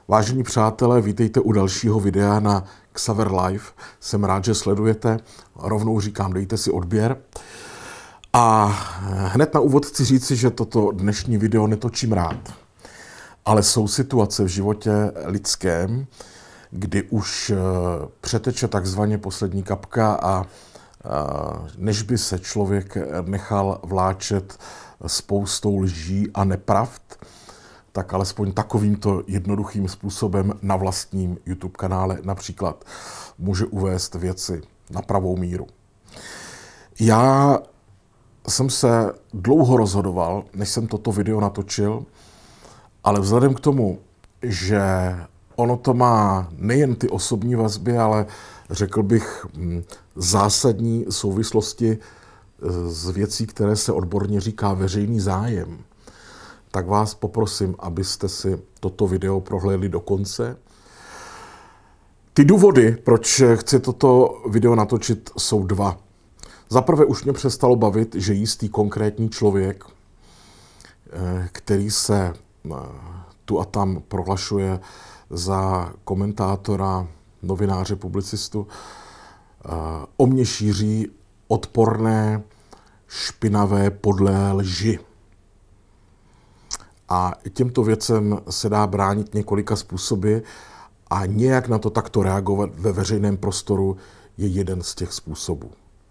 Vážení přátelé, vítejte u dalšího videa na Xaver Live. Jsem rád, že sledujete. Rovnou říkám, dejte si odběr. A hned na úvod chci říci, že toto dnešní video netočím rád. Ale jsou situace v životě lidském, kdy už přeteče takzvaně poslední kapka a než by se člověk nechal vláčet spoustou lží a nepravd, tak alespoň takovýmto jednoduchým způsobem na vlastním YouTube kanále například může uvést věci na pravou míru. Já jsem se dlouho rozhodoval, než jsem toto video natočil, ale vzhledem k tomu, že ono to má nejen ty osobní vazby, ale řekl bych zásadní souvislosti s věcí, které se odborně říká veřejný zájem, tak vás poprosím, abyste si toto video prohlédli do konce. Ty důvody, proč chci toto video natočit, jsou dva. Za prvé už mě přestalo bavit, že jistý konkrétní člověk, který se tu a tam prohlašuje za komentátora, novináře, publicistu, o mě šíří odporné, špinavé, podlé lži. A těmto věcem se dá bránit několika způsoby a nějak na to takto reagovat ve veřejném prostoru je jeden z těch způsobů.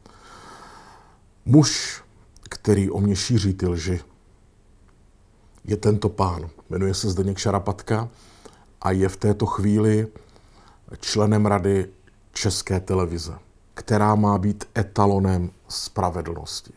Muž, který o mě šíří ty lži, je tento pán. Jmenuje se Zdeněk Šarapatka a je v této chvíli členem Rady České televize, která má být etalonem spravedlnosti.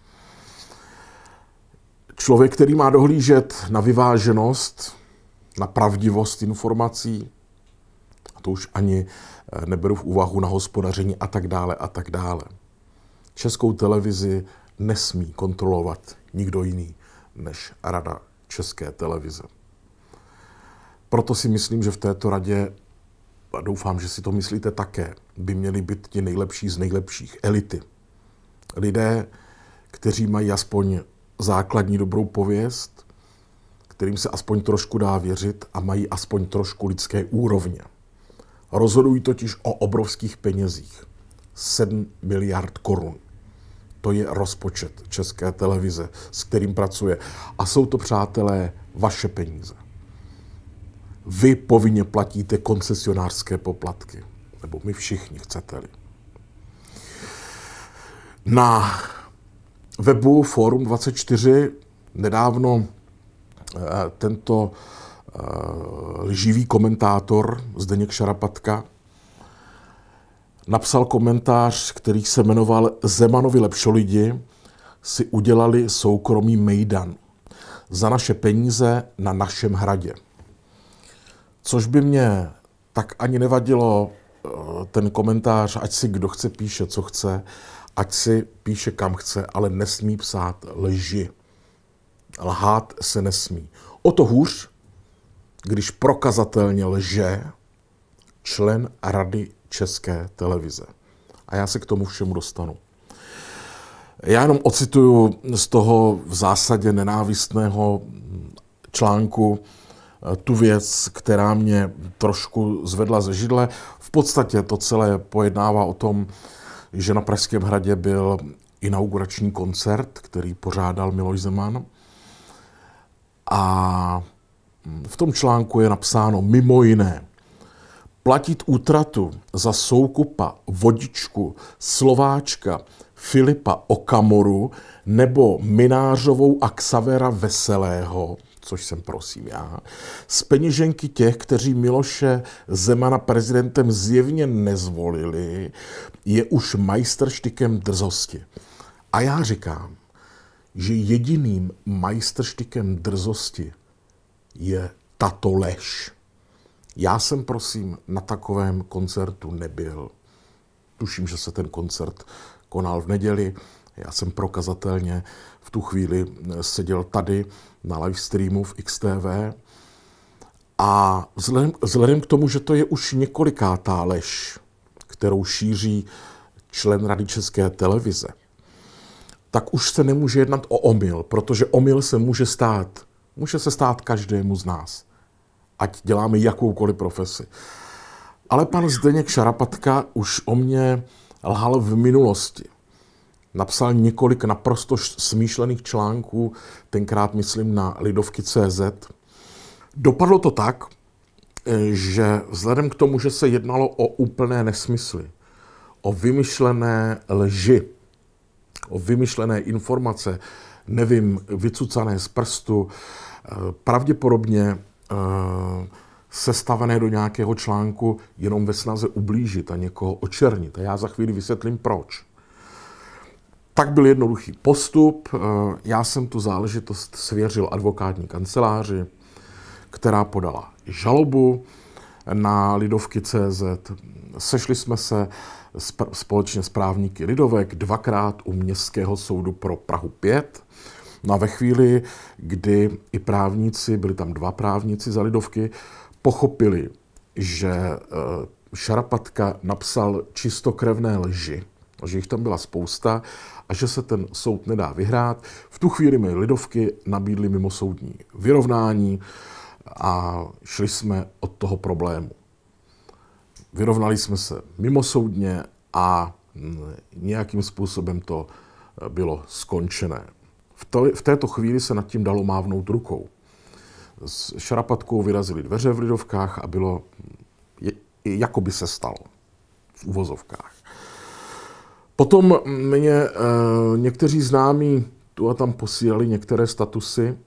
Člověk, který má dohlížet na vyváženost, na pravdivost informací, a to už ani neberu v úvahu na hospodaření a tak dále a tak dále. Českou televizi nesmí kontrolovat nikdo jiný než Rada České televize. Proto si myslím, že v této radě, a doufám, že si to myslíte také, by měli být ti nejlepší z nejlepších, elity. Lidé, kteří mají aspoň základní dobrou pověst, kterým se aspoň trošku dá věřit a mají aspoň trošku lidské úrovně. Rozhodují totiž o obrovských penězích. 7 miliard korun. To je rozpočet České televize, s kterým pracuje. A jsou to, přátelé, vaše peníze. Vy povinně platíte koncesionářské poplatky. Nebo my všichni, chcete-li. Na webu Forum 24 nedávno tento lživý komentátor Zdeněk Šarapatka napsal komentář, který se jmenoval Zemanovi lepšolidi si udělali soukromý mejdan za naše peníze na našem hradě. Což by mě tak ani nevadilo, ten komentář, ať si kdo chce píše, co chce, ať si píše kam chce, ale nesmí psát lži. Lhát se nesmí. O to hůř, když prokazatelně lže člen Rady České televize. A já se k tomu všemu dostanu. Já jenom ocituju z toho v zásadě nenávistného článku tu věc, která mě trošku zvedla ze židle. V podstatě to celé pojednává o tom, že na Pražském hradě byl inaugurační koncert, který pořádal Miloš Zeman. A v tom článku je napsáno mimo jiné: platit útratu za Soukupa, Vodičku, Slováčka, Filipa Okamoru nebo Mynářovou a Xavera Veselého, což jsem prosím já, z peněženky těch, kteří Miloše Zemana prezidentem zjevně nezvolili, je už majstrštykem drzosti. A já říkám, že jediným majstrštykem drzosti je tato lež. Já jsem, prosím, na takovém koncertu nebyl. Tuším, že se ten koncert konal v neděli. Já jsem prokazatelně v tu chvíli seděl tady na livestreamu v XTV. A vzhledem k tomu, že to je už několikátá lež, kterou šíří člen Rady České televize, tak už se nemůže jednat o omyl, protože omyl se může stát. Může se stát každému z nás. ať děláme jakoukoliv profesi. Ale pan Zdeněk Šarapatka už o mě lhal v minulosti. Napsal několik naprosto smýšlených článků, tenkrát myslím na Lidovky.cz. Dopadlo to tak, že vzhledem k tomu, že se jednalo o úplné nesmysly, o vymyšlené lži, o vymyšlené informace, nevím, vycucané z prstu, pravděpodobně sestavené do nějakého článku jenom ve snaze ublížit a někoho očernit. A já za chvíli vysvětlím proč. Tak byl jednoduchý postup. Já jsem tu záležitost svěřil advokátní kanceláři, která podala žalobu na Lidovky.cz. Sešli jsme se společně s právníky Lidovek dvakrát u Městského soudu pro Prahu 5. No a ve chvíli, kdy i právníci, byli tam dva právníci za Lidovky, pochopili, že Šarapatka napsal čistokrevné lži, že jich tam byla spousta a že se ten soud nedá vyhrát, v tu chvíli mi Lidovky nabídli mimosoudní vyrovnání a šli jsme od toho problému. Vyrovnali jsme se mimosoudně a nějakým způsobem to bylo skončené. V této chvíli se nad tím dalo mávnout rukou. S Šarapatkou vyrazily dveře v Lidovkách a bylo, jako by se stalo, v uvozovkách. Potom mě někteří známí tu a tam posílali některé statusy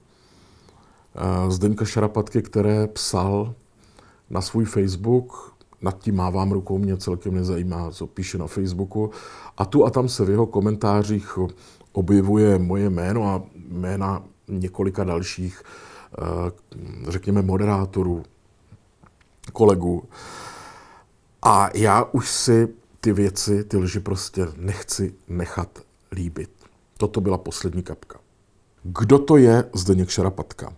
Zdeňka Šarapatky, které psal na svůj Facebook. Nad tím mávám rukou, mě celkem nezajímá, co píše na Facebooku. A tu a tam se v jeho komentářích objevuje moje jméno a jména několika dalších, řekněme, moderátorů, kolegů. A já už si ty věci, ty lži prostě nechci nechat líbit. Toto byla poslední kapka. Kdo to je Zdeněk Šarapatka?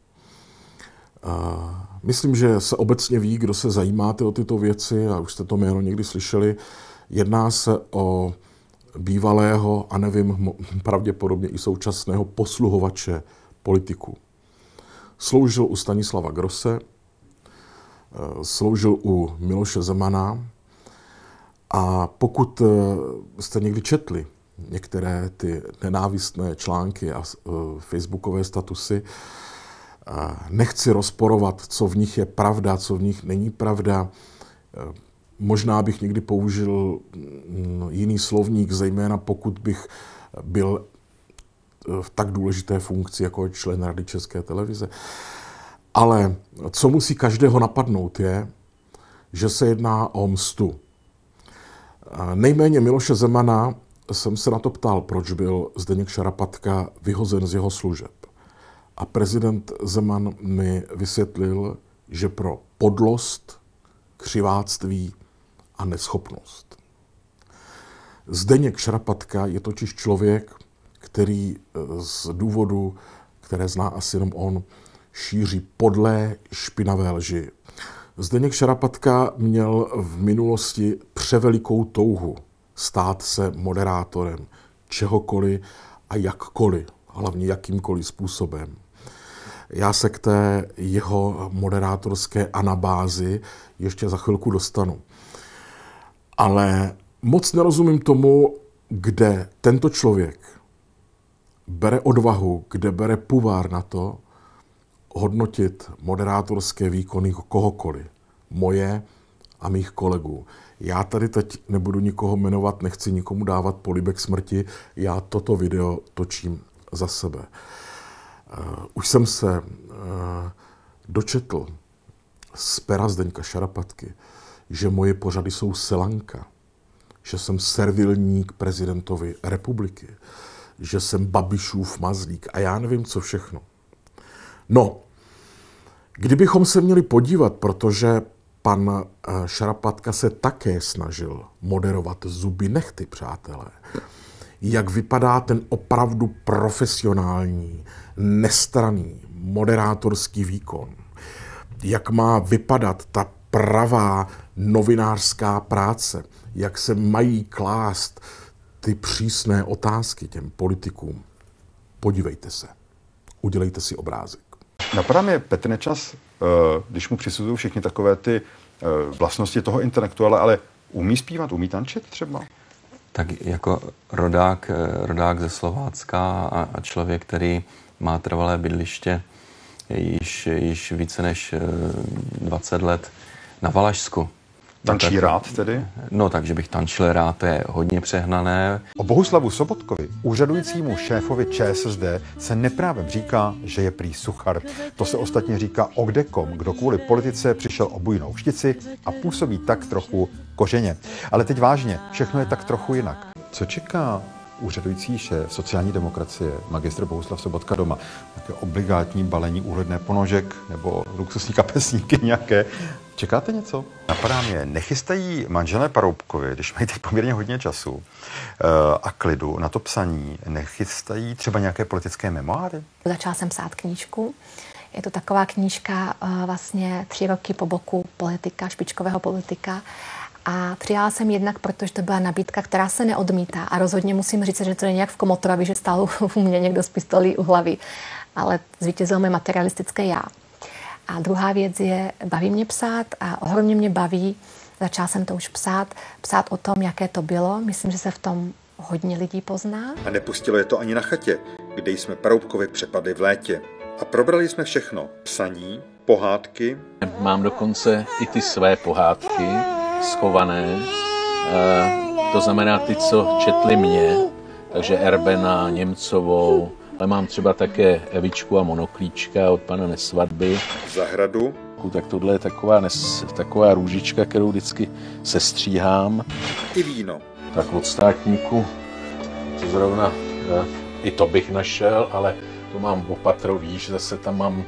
Myslím, že se obecně ví, kdo se zajímáte o tyto věci, a už jste to jméno někdy slyšeli. Jedná se o bývalého, a nevím, pravděpodobně i současného posluhovače politiků. Sloužil u Stanislava Grosse, sloužil u Miloše Zemana a pokud jste někdy četli některé ty nenávistné články a facebookové statusy, nechci rozporovat, co v nich je pravda, co v nich není pravda. Možná bych někdy použil jiný slovník, zejména pokud bych byl v tak důležité funkci jako člen Rady České televize. Ale co musí každého napadnout je, že se jedná o mstu. Nejméně Miloše Zemana jsem se na to ptal, proč byl Zdeněk Šarapatka vyhozen z jeho služeb. A prezident Zeman mi vysvětlil, že pro podlost, křiváctví a neschopnost. Zdeněk Šarapatka je totiž člověk, který z důvodu, které zná asi jenom on, šíří podlé, špinavé lži. Zdeněk Šarapatka měl v minulosti převelikou touhu stát se moderátorem čehokoliv a jakkoliv, hlavně jakýmkoliv způsobem. Já se k té jeho moderátorské anabázi ještě za chvilku dostanu. Ale moc nerozumím tomu, kde tento člověk bere odvahu, kde bere puvár na to, hodnotit moderátorské výkony kohokoliv, moje a mých kolegů. Já tady teď nebudu nikoho jmenovat, nechci nikomu dávat polibek smrti, já toto video točím za sebe. Už jsem se dočetl z pera Zdeňka Šarapatky, že moje pořady jsou selanka, že jsem servilník prezidentovi republiky, že jsem Babišův mazlík a já nevím, co všechno. No, kdybychom se měli podívat, protože pan Šarapatka se také snažil moderovat zuby nehty, přátelé, jak vypadá ten opravdu profesionální, nestranný moderátorský výkon, jak má vypadat ta pravá novinářská práce, jak se mají klást ty přísné otázky těm politikům. Podívejte se, udělejte si obrázek. Napadá mě Petr Nečas, když mu přisuzují všechny takové ty vlastnosti toho intelektuála, ale umí zpívat, umí tančit třeba? Tak jako rodák ze Slovácka a člověk, který má trvalé bydliště již více než 20 let na Valašsku. Tančí rád tedy? No, takže bych tančil rád, to je hodně přehnané. O Bohuslavu Sobotkovi, úřadujícímu šéfovi ČSSD, se neprávem říká, že je prý suchar. To se ostatně říká o kdekom, kdo kvůli politice přišel o bujnou štici a působí tak trochu koženě. Ale teď vážně, všechno je tak trochu jinak. Co čeká úřadující šéf sociální demokracie, magistr Bohuslav Sobotka doma? Také obligátní balení úhledné ponožek nebo luxusní kapesníky nějaké? Čekáte něco? Napadá mě, nechystají manželé Paroubkovi, když mají teď poměrně hodně času a klidu na to psaní, nechystají třeba nějaké politické memoáry? Začala jsem psát knížku. Je to taková knížka vlastně 3 roky po boku politika, špičkového politika. A přijala jsem jednak, protože to byla nabídka, která se neodmítá. A rozhodně musím říct, že to není jak v Komotorovi, že stál u mě někdo s pistolí u hlavy. Ale zvítězilo mi materialistické já. A druhá věc je, baví mě psát a ohromně mě baví, začala jsem to už psát o tom, jaké to bylo. Myslím, že se v tom hodně lidí pozná. A nepustilo je to ani na chatě, kde jsme Paroubkovi přepadli v létě. A probrali jsme všechno. Psaní, pohádky. Mám dokonce i ty své pohádky schované. To znamená ty, co četli mě. Takže Erbena, Němcovou. Ale mám třeba také Evičku a Monoklíčka od pana Nesvadby. Zahradu. Tak tohle je taková růžička, kterou vždycky sestříhám. I víno. Tak od státníku, to zrovna, i to bych našel, ale to mám opatrový, že zase tam mám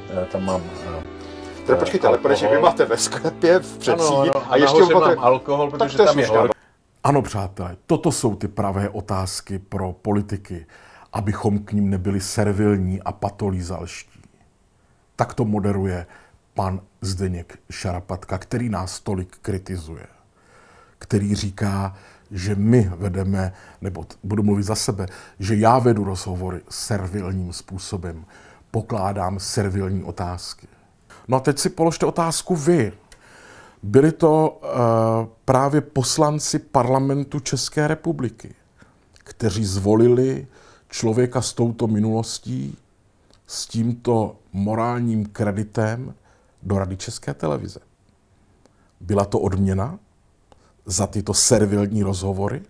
Teda počkejte, ale protože vy máte ve sklepě v předsíni a ještě mám alkohol, protože tam je horko. Ano, přátelé, toto jsou ty pravé otázky pro politiky, abychom k ním nebyli servilní a patolízalští. Tak to moderuje pan Zdeněk Šarapatka, který nás tolik kritizuje. Který říká, že my vedeme, nebo budu mluvit za sebe, že já vedu rozhovory servilním způsobem, pokládám servilní otázky. No a teď si položte otázku vy. Byli to právě poslanci parlamentu České republiky, kteří zvolili člověka s touto minulostí, s tímto morálním kreditem do Rady České televize. Byla to odměna za tyto servilní rozhovory,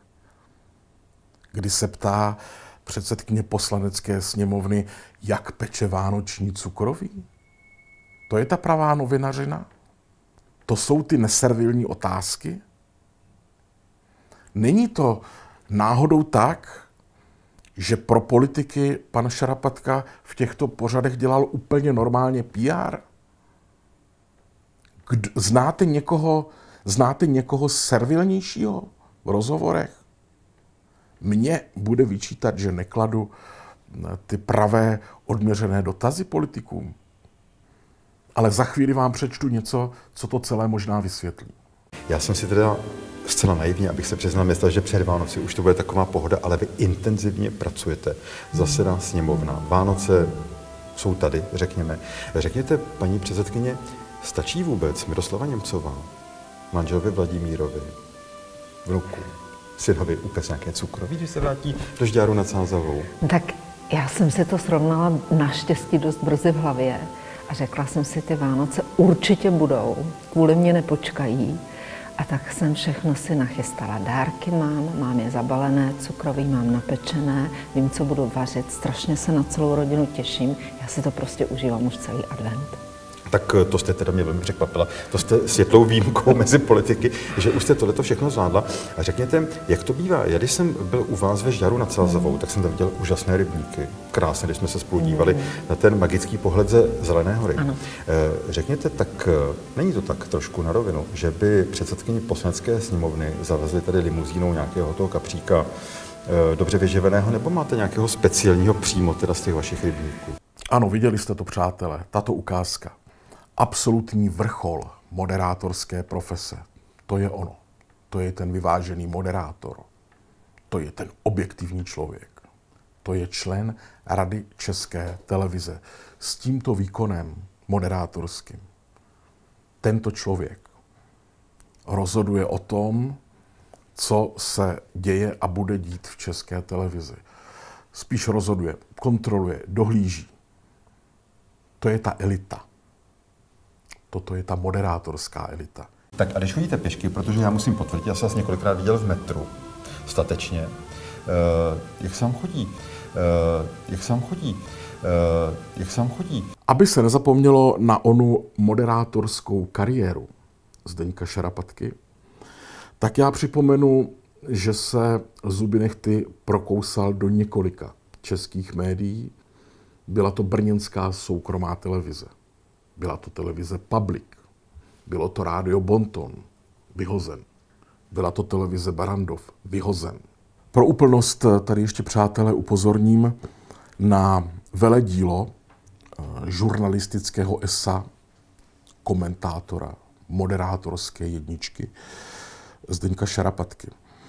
kdy se ptá předsedkyně Poslanecké sněmovny, jak peče vánoční cukroví? To je ta pravá novinařina? To jsou ty neservilní otázky? Není to náhodou tak, že pro politiky pan Šarapatka v těchto pořadech dělal úplně normálně PR? Znáte někoho servilnějšího v rozhovorech? Mně bude vyčítat, že nekladu ty pravé odměřené dotazy politikům. Ale za chvíli vám přečtu něco, co to celé možná vysvětlí. Já jsem si teda zcela naivně, abych se přiznal, myslel, že před Vánoci už to bude taková pohoda, ale vy intenzivně pracujete. Zasedá sněmovna. Vánoce jsou tady, řekněme. Řekněte, paní předsedkyně, stačí vůbec Miroslava Němcová, manželovi Vladimírovi, vnuku, synovi upec nějaké cukroví, když se vrátí do Žďáru nad Sázavou? Tak já jsem si to srovnala naštěstí dost brzy v hlavě a řekla jsem si, ty Vánoce určitě budou, kvůli mě nepočkají. A tak jsem všechno si nachystala. Dárky mám je zabalené, cukroví mám napečené, vím, co budu vařit, strašně se na celou rodinu těším. Já si to prostě užívám už celý advent. Tak to jste teda mě velmi překvapila. To jste světlou výjimkou mezi politiky, že už jste tohleto všechno zvládla. A řekněte, jak to bývá? Já když jsem byl u vás ve Žďáru nad Sázavou, tak jsem tam viděl úžasné rybníky. Krásně, když jsme se spolu dívali na ten magický pohled ze Zelené hory. Řekněte, tak není to tak trošku na rovinu, že by předsedkyni Poslanecké sněmovny zavezli tady limuzínou nějakého toho kapříka dobře vyživeného, nebo máte nějakého speciálního přímo teda z těch vašich rybníků? Ano, viděli jste to, přátelé, tato ukázka. Absolutní vrchol moderátorské profese. To je ono. To je ten vyvážený moderátor. To je ten objektivní člověk. To je člen Rady České televize s tímto výkonem moderátorským. Tento člověk rozhoduje o tom, co se děje a bude dít v České televizi. Spíš rozhoduje, kontroluje, dohlíží. To je ta elita. Toto je ta moderátorská elita. Tak a když chodíte pěšky, protože já musím potvrdit, já jsem vás několikrát viděl v metru, statečně, jak se vám chodí? Jak se vám chodí? Aby se nezapomnělo na onu moderátorskou kariéru Zdeňka Šarapatky, tak já připomenu, že se zuby nehty prokousal do několika českých médií. Byla to brněnská soukromá televize. Byla to televize Public. Bylo to rádio Bonton. Vyhozen. Byla to televize Barrandov. Vyhozen. Pro úplnost tady ještě, přátelé, upozorním na veledílo žurnalistického esa, komentátora, moderátorské jedničky Zdeňka Šarapatky.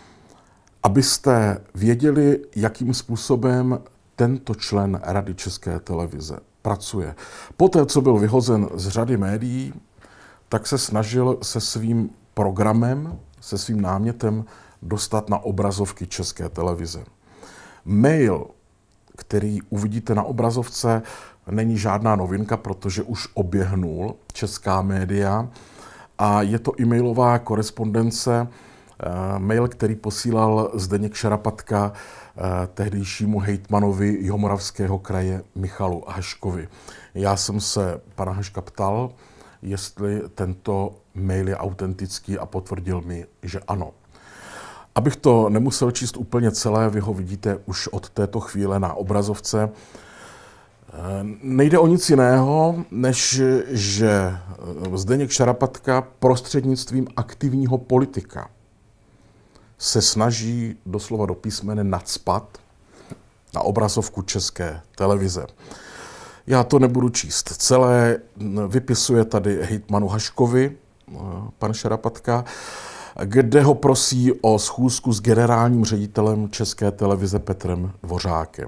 Abyste věděli, jakým způsobem tento člen Rady České televize pracuje. Poté, co byl vyhozen z řady médií, tak se snažil se svým programem, se svým námětem dostat na obrazovky České televize. Mail, který uvidíte na obrazovce, není žádná novinka, protože už oběhnul česká média a je to e-mailová korespondence, mail, který posílal Zdeněk Šarapatka tehdejšímu hejtmanovi Jihomoravského kraje Michalu Haškovi. Já jsem se pana Haška ptal, jestli tento mail je autentický a potvrdil mi, že ano. Abych to nemusel číst úplně celé, vy ho vidíte už od této chvíle na obrazovce. Nejde o nic jiného, než že Zdeněk Šarapatka prostřednictvím aktivního politika se snaží doslova do písmene nacpat na obrazovku České televize. Já to nebudu číst celé, vypisuje tady hejtmanu Haškovi, pan Šarapatka, kde ho prosí o schůzku s generálním ředitelem České televize Petrem Dvořákem.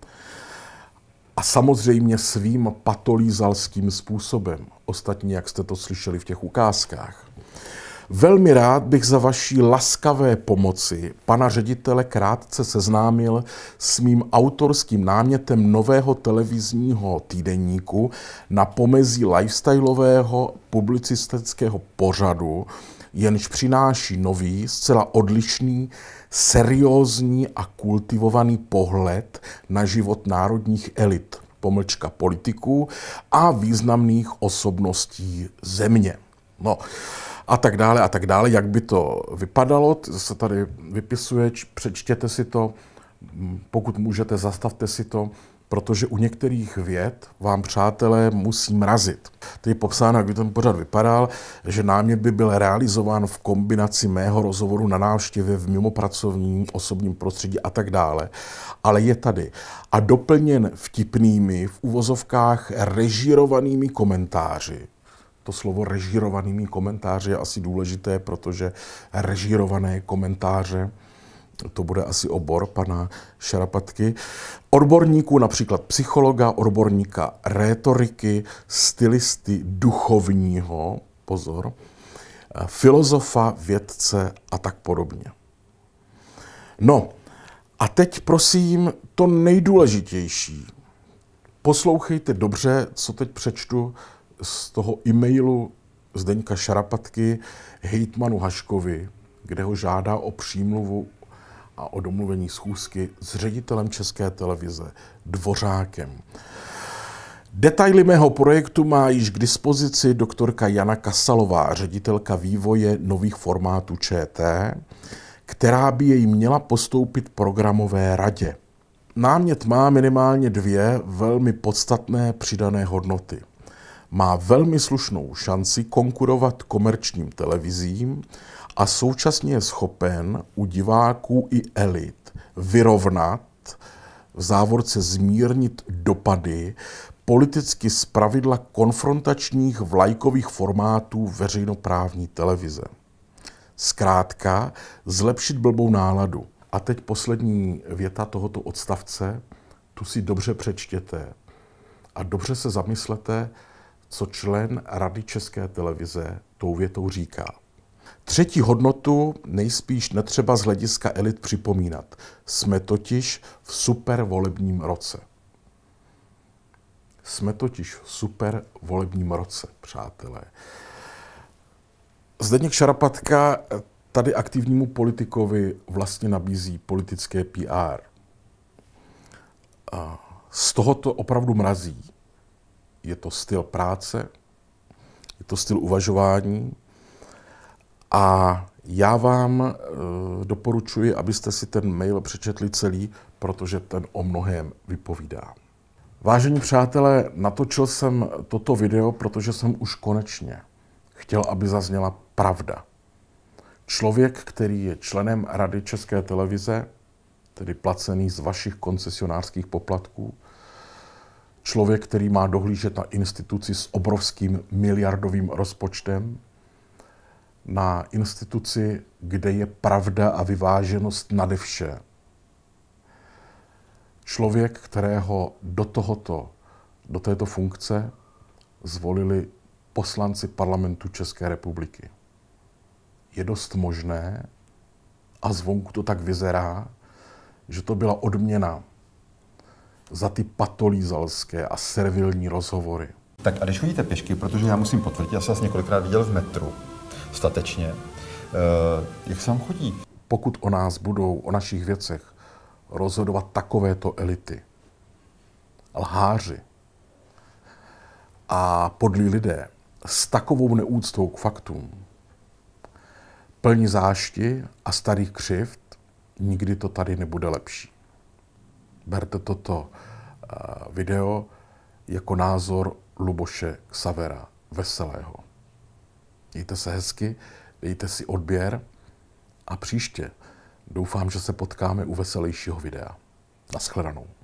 A samozřejmě svým patolízalským způsobem. Ostatně, jak jste to slyšeli v těch ukázkách. Velmi rád bych za vaší laskavé pomoci pana ředitele krátce seznámil s mým autorským námětem nového televizního týdeníku na pomezí lifestyleového publicistického pořadu, jenž přináší nový, zcela odlišný, seriózní a kultivovaný pohled na život národních elit, pomlčka politiků a významných osobností země. No, a tak dále, jak by to vypadalo, to se tady vypisuje, přečtěte si to, pokud můžete, zastavte si to, protože u některých vět vám, přátelé, musí mrazit. To je popsáno, jak by ten pořad vypadal, že námět by byl realizován v kombinaci mého rozhovoru na návštěvě v mimopracovním osobním prostředí a tak dále. Ale je tady. A doplněn vtipnými, v uvozovkách režírovanými komentáři. To slovo režírovanými komentáři je asi důležité, protože režírované komentáře, to bude asi obor pana Šarapatky, odborníků, například psychologa, odborníka rétoriky, stylisty duchovního, pozor, filozofa, vědce a tak podobně. No, a teď prosím to nejdůležitější. Poslouchejte dobře, co teď přečtu z toho e-mailu Zdeňka Šarapatky hejtmanu Haškovi, kde ho žádá o přímluvu a o domluvení schůzky s ředitelem České televize Dvořákem. Detaily mého projektu má již k dispozici doktorka Jana Kasalová, ředitelka vývoje nových formátů ČT, která by jej měla postoupit programové radě. Námět má minimálně dvě velmi podstatné přidané hodnoty. Má velmi slušnou šanci konkurovat komerčním televizím a současně je schopen u diváků i elit vyrovnat, v závorce zmírnit dopady politicky zpravidla konfrontačních vlajkových formátů veřejnoprávní televize. Zkrátka zlepšit blbou náladu. A teď poslední věta tohoto odstavce, tu si dobře přečtěte a dobře se zamyslete, co člen Rady České televize tou větou říká. Třetí hodnotu nejspíš netřeba z hlediska elit připomínat. Jsme totiž v supervolebním roce. Jsme totiž v supervolebním roce, přátelé. Zdeněk Šarapatka tady aktivnímu politikovi vlastně nabízí politické PR. Z toho to opravdu mrazí. Je to styl práce, je to styl uvažování a já vám doporučuji, abyste si ten mail přečetli celý, protože ten o mnohém vypovídá. Vážení přátelé, natočil jsem toto video, protože jsem už konečně chtěl, aby zazněla pravda. Člověk, který je členem Rady České televize, tedy placený z vašich koncesionářských poplatků, člověk, který má dohlížet na instituci s obrovským miliardovým rozpočtem, na instituci, kde je pravda a vyváženost nade vše. Člověk, kterého do této funkce zvolili poslanci parlamentu České republiky. Je dost možné, a zvonku to tak vyzerá, že to byla odměna za ty patolízalské a servilní rozhovory. Tak a když chodíte pěšky, protože já musím potvrdit, já jsem vás několikrát viděl v metru, statečně, jak se vám chodí? Pokud o nás budou, o našich věcech, rozhodovat takovéto elity, lháři a podlí lidé s takovou neúctou k faktům, plní zášti a starých křivd, nikdy to tady nebude lepší. Berte toto video jako názor Luboše Xavera Veselého. Mějte se hezky, dejte si odběr a příště doufám, že se potkáme u veselějšího videa. Naschledanou.